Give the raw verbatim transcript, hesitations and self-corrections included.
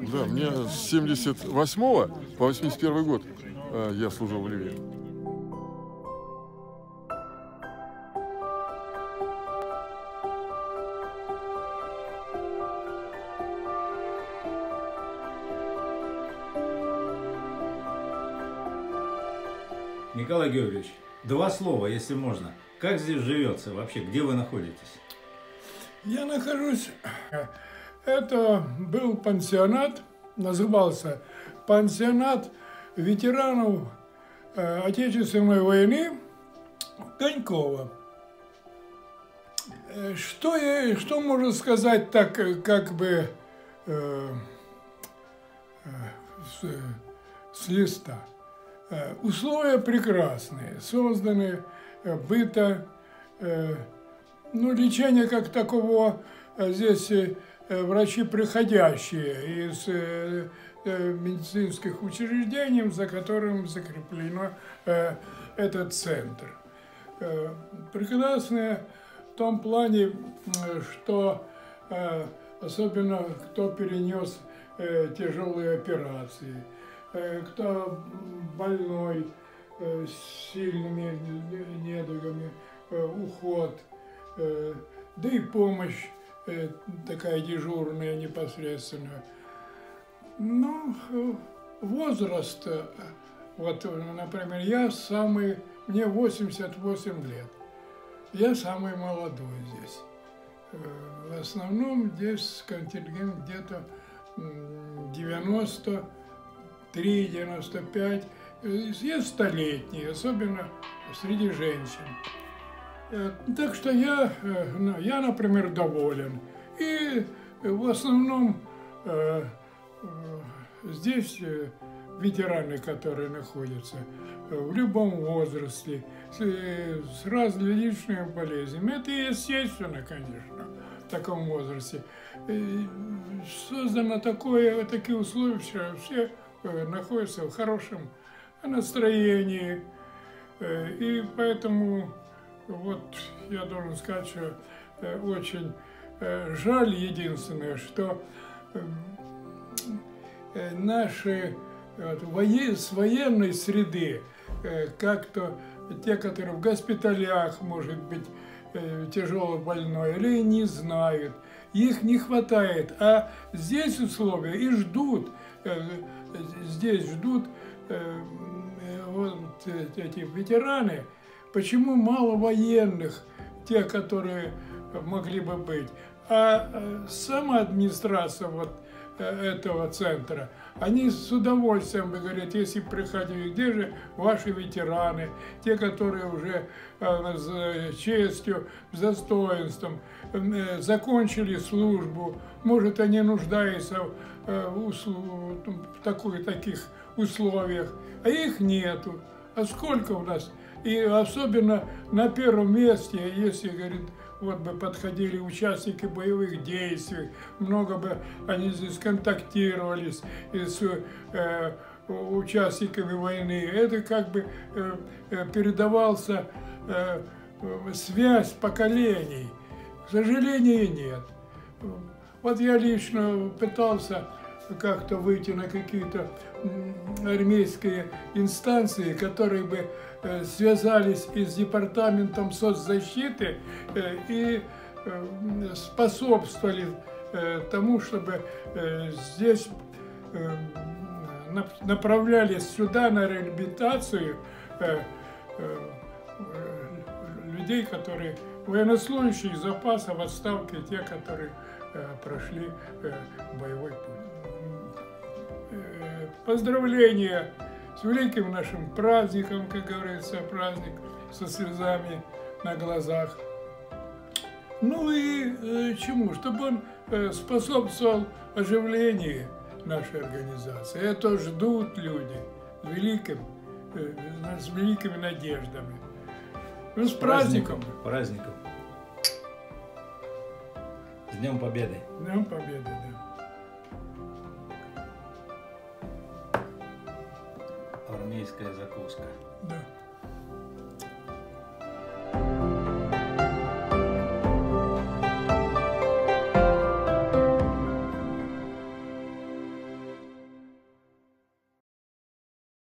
Да, мне с семьдесят восьмого по восемьдесят первый год э, я служил в Ливии. Николай Георгиевич, два слова, если можно. Как здесь живется вообще? Где вы находитесь? Я нахожусь... Это был пансионат, назывался пансионат ветеранов э, Отечественной войны Конькова. Что, я, что можно сказать так, как бы э, э, с, с листа? Э, условия прекрасные, созданы, э, быта, э, ну, лечение как такового э, здесь... Э, врачи, приходящие из э, э, медицинских учреждений, за которым закреплено э, этот центр. Э, прекрасное в том плане, что э, особенно кто перенес э, тяжелые операции, э, кто больной э, с сильными недугами, э, уход, э, да и помощь такая дежурная непосредственно. Ну, возраст, вот, например, я самый, мне восемьдесят восемь лет, я самый молодой здесь. В основном здесь контингент где-то девяносто три — девяносто пять, есть столетние, особенно среди женщин. Так что я, я, например, доволен. И в основном здесь ветераны, которые находятся в любом возрасте, с различными болезнями. Это естественно, конечно, в таком возрасте. Создано такое, такие условия, что все находятся в хорошем настроении. И поэтому... Вот я должен сказать, что э, очень э, жаль единственное, что э, наши вот, воен, с военной среды, э, как-то те, которые в госпиталях, может быть, э, тяжело больной, или не знают, их не хватает. А здесь условия и ждут, э, здесь ждут э, вот, эти ветераны. Почему мало военных, тех, которые могли бы быть? А сама администрация вот этого центра, они с удовольствием говорят, если приходили, где же ваши ветераны, те, которые уже с честью, с достоинством закончили службу, может, они нуждаются в таких, таких условиях, а их нету. А сколько у нас? И особенно на первом месте, если, говорит, вот бы подходили участники боевых действий, много бы они здесь контактировались с э, участниками войны. Это как бы э, передавался э, связь поколений. К сожалению, нет. Вот я лично пытался как-то выйти на какие-то армейские инстанции, которые бы э, связались и с департаментом соцзащиты э, и э, способствовали э, тому, чтобы э, здесь э, направлялись сюда на реабилитацию э, э, людей, которые военнослужащие запаса в отставке, те, которые э, прошли э, боевой путь. Поздравления с великим нашим праздником, как говорится, праздник со слезами на глазах. Ну и э, чему? Чтобы он э, способствовал оживлению нашей организации. Это ждут люди с, великим, э, с великими надеждами. Ну, с праздником! Праздником! С Днем Победы! Днем Победы, да. Армейская закуска. Да.